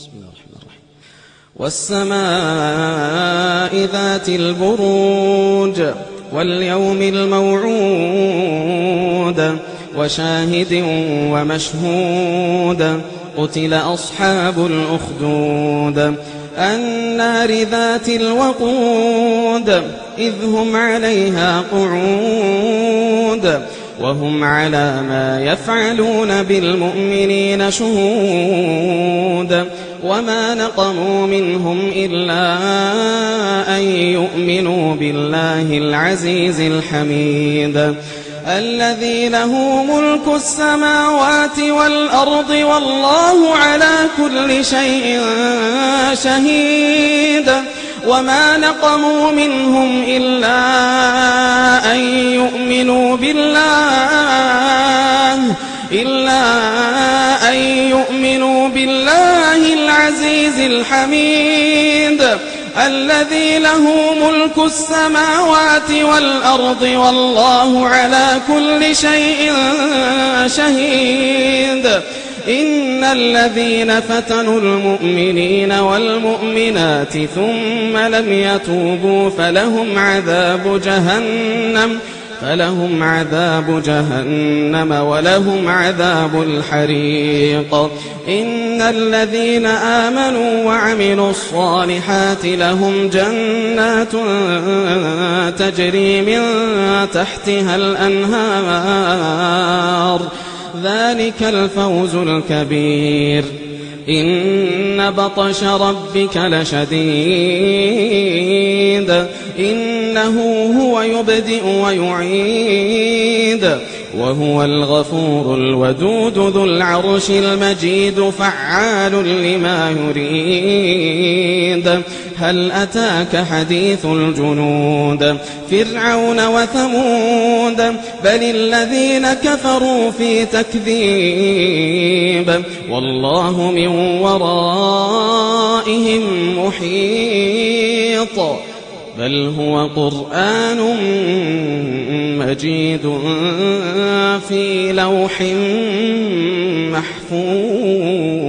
بسم الله الرحمن الرحيم. والسماء ذات البروج واليوم الموعود وشاهد ومشهود قتل أصحاب الأخدود النار ذات الوقود إذ هم عليها قعود وهم على ما يفعلون بالمؤمنين شهود وما نقموا منهم إلا أن يؤمنوا بالله العزيز الحميد الذي له ملك السماوات والأرض والله على كل شيء شهيد وما نقموا منهم إلا أن يؤمنوا بالله العزيز الحميد الذي له ملك السماوات والأرض والله على كل شيء شهيد إن الذين فتنوا المؤمنين والمؤمنات ثم لم يتوبوا فلهم عذاب جهنم ولهم عذاب الحريق إن الذين آمنوا وعملوا الصالحات لهم جنات تجري من تحتها الأنهار ذلك الفوز الكبير إن بطش ربك لشديد إنه هو يبدئ ويعيد وهو الغفور الودود ذو العرش المجيد فعال لما يريد هل أتاك حديث الجنود فرعون وثمود بل الذين كفروا في تكذيب والله من ورائهم محيط بل هو قرآن مجيد في لوح محفوظ.